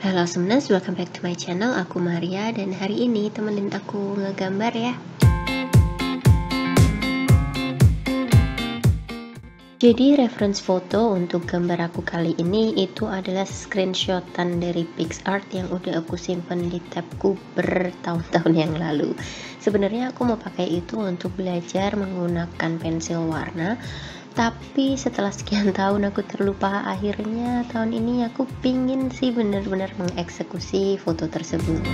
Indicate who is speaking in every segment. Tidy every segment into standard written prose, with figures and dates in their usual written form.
Speaker 1: Halo Semnas, welcome back to my channel. Aku Maria dan hari ini temenin aku ngegambar ya. Jadi reference foto untuk gambar aku kali ini itu adalah screenshotan dari PicsArt yang udah aku simpen di tabku bertahun-tahun yang lalu. Sebenarnya aku mau pakai itu untuk belajar menggunakan pensil warna, tapi setelah sekian tahun aku terlupa. Akhirnya tahun ini aku pingin sih bener-bener mengeksekusi foto tersebut.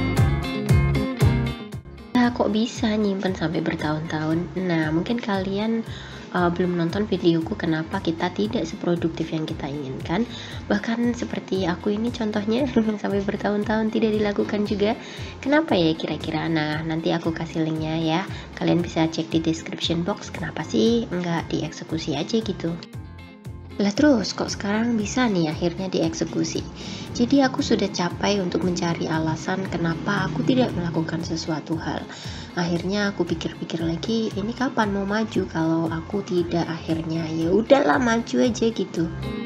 Speaker 1: Nah, kok bisa nyimpen sampai bertahun-tahun? Nah, mungkin kalian belum nonton videoku kenapa kita tidak seproduktif yang kita inginkan. Bahkan seperti aku ini contohnya sampai bertahun-tahun tidak dilakukan juga. Kenapa ya kira-kira? Nah, nanti aku kasih linknya ya. Kalian bisa cek di description box kenapa sih nggak dieksekusi aja gitu. Lah terus kok sekarang bisa nih akhirnya dieksekusi. Jadi aku sudah capai untuk mencari alasan kenapa aku tidak melakukan sesuatu hal. Akhirnya aku pikir-pikir lagi, ini kapan mau maju kalau aku tidak, akhirnya ya udahlah maju aja gitu.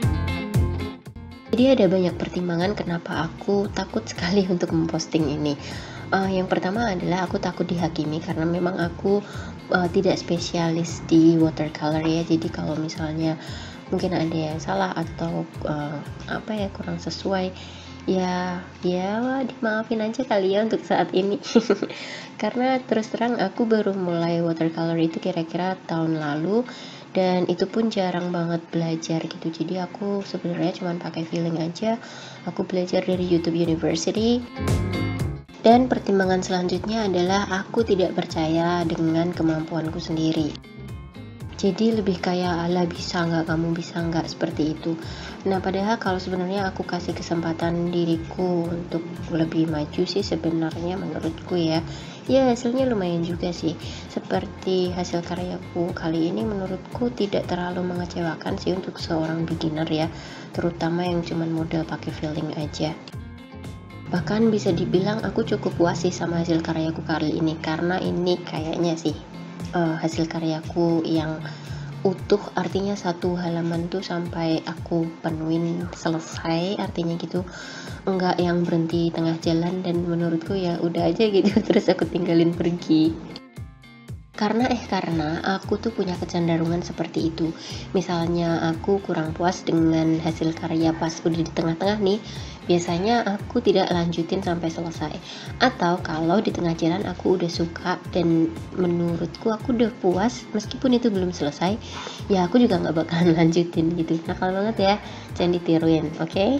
Speaker 1: Jadi ada banyak pertimbangan kenapa aku takut sekali untuk memposting ini. Yang pertama adalah aku takut dihakimi karena memang aku tidak spesialis di watercolor ya. Jadi kalau misalnya mungkin ada yang salah atau kurang sesuai, ya dimaafin aja kali ya untuk saat ini. Karena terus terang aku baru mulai watercolor itu kira-kira tahun lalu, dan itu pun jarang banget belajar gitu. Jadi aku sebenarnya cuma pakai feeling aja. Aku belajar dari YouTube University. Dan pertimbangan selanjutnya adalah aku tidak percaya dengan kemampuanku sendiri. Jadi lebih kayak ala bisa nggak, kamu bisa nggak, seperti itu. Nah padahal kalau sebenarnya aku kasih kesempatan diriku untuk lebih maju sih sebenarnya menurutku ya hasilnya lumayan juga sih. Seperti hasil karyaku kali ini menurutku tidak terlalu mengecewakan sih untuk seorang beginner ya, terutama yang cuman modal pakai feeling aja. Bahkan bisa dibilang aku cukup puas sih sama hasil karyaku kali ini, karena ini kayaknya sih hasil karyaku yang utuh, artinya satu halaman tuh sampai aku penuhin selesai, artinya gitu, enggak yang berhenti tengah jalan dan menurutku ya udah aja gitu terus aku tinggalin pergi. Karena aku tuh punya kecenderungan seperti itu. Misalnya aku kurang puas dengan hasil karya pas udah di tengah-tengah nih, biasanya aku tidak lanjutin sampai selesai. Atau kalau di tengah jalan aku udah suka dan menurutku aku udah puas meskipun itu belum selesai, ya aku juga nggak bakalan lanjutin gitu. Nakal banget ya, jangan ditiruin, oke?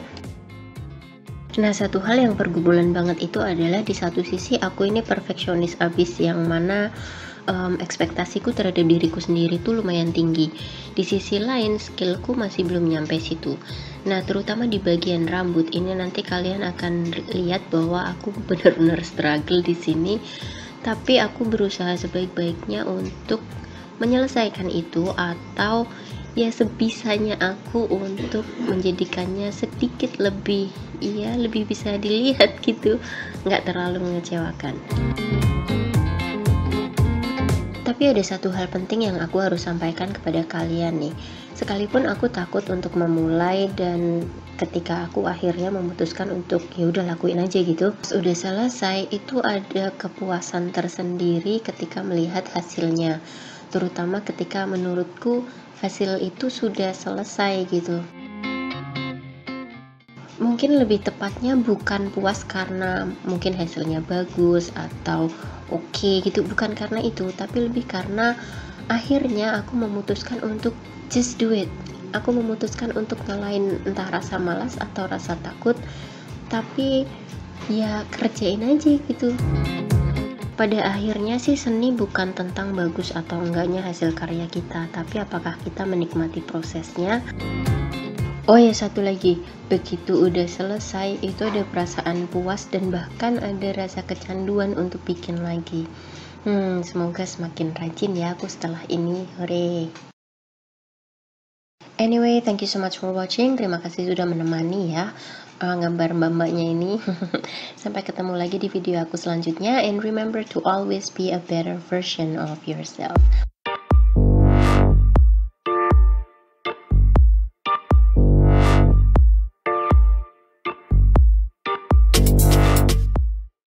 Speaker 1: Nah, satu hal yang pergumulan banget itu adalah di satu sisi aku ini perfeksionis abis, yang mana ekspektasiku terhadap diriku sendiri tuh lumayan tinggi. Di sisi lain skillku masih belum nyampe situ. Nah terutama di bagian rambut ini nanti kalian akan lihat bahwa aku benar-benar struggle di sini, tapi aku berusaha sebaik-baiknya untuk menyelesaikan itu, atau ya sebisanya aku untuk menjadikannya sedikit lebih lebih bisa dilihat gitu, nggak terlalu mengecewakan. Tapi ada satu hal penting yang aku harus sampaikan kepada kalian nih. Sekalipun aku takut untuk memulai, dan ketika aku akhirnya memutuskan untuk ya udah lakuin aja gitu, udah selesai, itu ada kepuasan tersendiri ketika melihat hasilnya. Terutama ketika menurutku hasil itu sudah selesai gitu. Mungkin lebih tepatnya bukan puas karena mungkin hasilnya bagus atau oke gitu, bukan karena itu, tapi lebih karena akhirnya aku memutuskan untuk just do it. Aku memutuskan untuk ngalahin entah rasa malas atau rasa takut, tapi ya kerjain aja gitu. Pada akhirnya sih seni bukan tentang bagus atau enggaknya hasil karya kita, tapi apakah kita menikmati prosesnya. Oh ya, satu lagi, begitu udah selesai itu ada perasaan puas dan bahkan ada rasa kecanduan untuk bikin lagi. Semoga semakin rajin ya aku setelah ini, hore. Anyway, thank you so much for watching. Terima kasih sudah menemani ya gambar mbak-mbaknya ini. Sampai ketemu lagi di video aku selanjutnya, and remember to always be a better version of yourself.